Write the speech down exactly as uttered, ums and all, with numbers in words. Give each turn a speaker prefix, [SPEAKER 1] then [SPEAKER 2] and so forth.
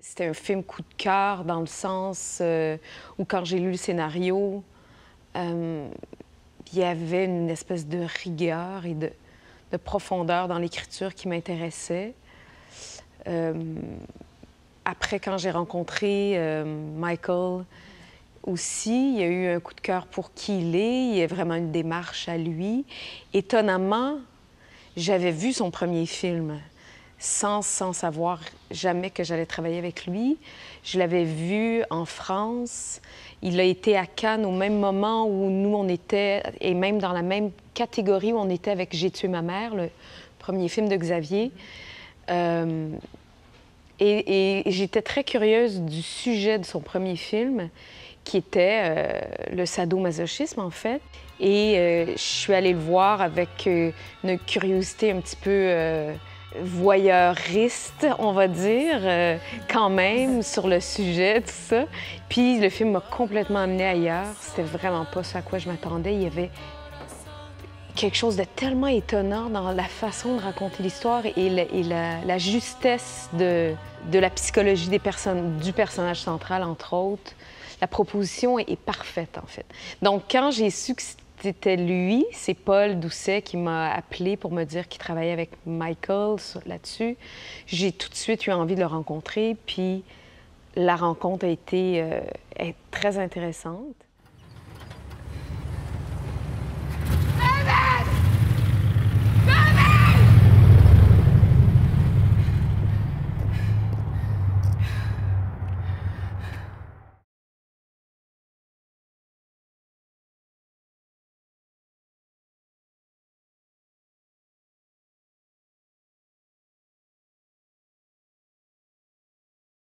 [SPEAKER 1] C'était un film coup de cœur dans le sens euh, où quand j'ai lu le scénario, euh, il y avait une espèce de rigueur et de, de profondeur dans l'écriture qui m'intéressait. Euh, après, quand j'ai rencontré euh, Michael aussi, il y a eu un coup de cœur pour qui il est. Il y a vraiment une démarche à lui. Étonnamment, j'avais vu son premier film sans, sans savoir jamais que j'allais travailler avec lui. Je l'avais vu en France. Il a été à Cannes au même moment où nous, on était, et même dans la même catégorie où on était avec J'ai tué ma mère, le premier film de Xavier. Euh, et, et j'étais très curieuse du sujet de son premier film, qui était euh, le sadomasochisme, en fait. Et euh, je suis allée le voir avec euh, une curiosité un petit peu euh, voyeuriste, on va dire, euh, quand même, sur le sujet, tout ça. Puis le film m'a complètement amenée ailleurs. C'était vraiment pas ce à quoi je m'attendais. Il y avait quelque chose de tellement étonnant dans la façon de raconter l'histoire et, la, et la, la justesse de, de la psychologie des personnes, du personnage central, entre autres. La proposition est, est parfaite, en fait. Donc, quand j'ai su que c'était lui, c'est Paul Doucet qui m'a appelé pour me dire qu'il travaillait avec Michael là-dessus, j'ai tout de suite eu envie de le rencontrer, puis la rencontre a été euh, très intéressante.